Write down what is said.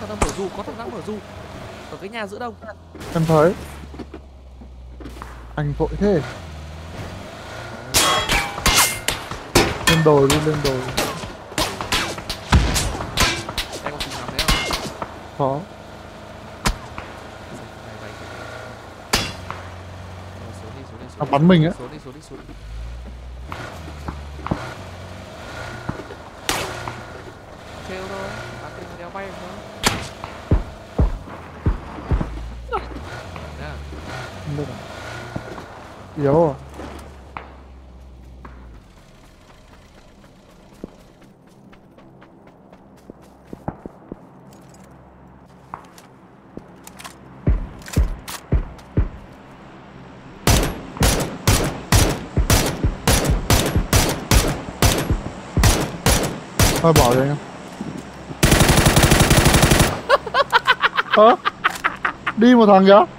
thằng đang mở dù, có thằng đang mở dù ở cái nhà giữa đông. Em thấy. Anh vội thế. Lên đồi đi, lên đồi. Em có súng ngắm đấy không? Có. Nó bắn mình á. Xuống đi. Trêu thôi, bắn tên đéo bay thôi. Không biết à. Yếu à. Thôi bỏ đi anh em. Đi một thằng kìa.